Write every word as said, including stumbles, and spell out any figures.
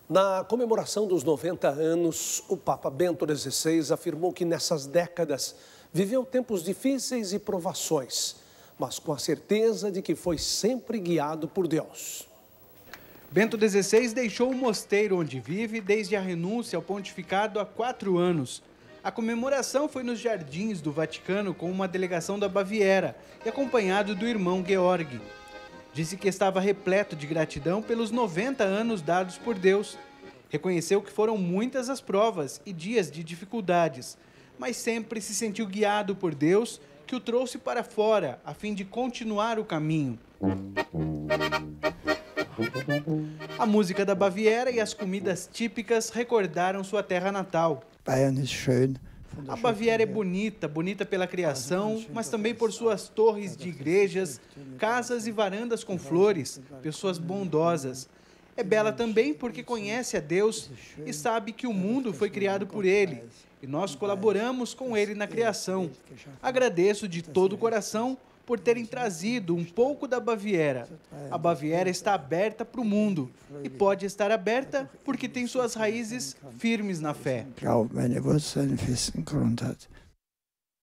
Na comemoração dos noventa anos, o Papa Bento dezesseis afirmou que nessas décadas viveu tempos difíceis e provações, mas com a certeza de que foi sempre guiado por Deus. Bento dezesseis deixou o mosteiro onde vive desde a renúncia ao pontificado há quatro anos. A comemoração foi nos jardins do Vaticano com uma delegação da Baviera e acompanhado do irmão Georg. Disse que estava repleto de gratidão pelos noventa anos dados por Deus. Reconheceu que foram muitas as provas e dias de dificuldades, mas sempre se sentiu guiado por Deus, que o trouxe para fora, a fim de continuar o caminho. A música da Baviera e as comidas típicas recordaram sua terra natal. A Baviera é bonita, bonita pela criação, mas também por suas torres de igrejas, casas e varandas com flores, pessoas bondosas. É bela também porque conhece a Deus e sabe que o mundo foi criado por Ele, e nós colaboramos com Ele na criação. Agradeço de todo o coração por terem trazido um pouco da Baviera. A Baviera está aberta para o mundo e pode estar aberta porque tem suas raízes firmes na fé.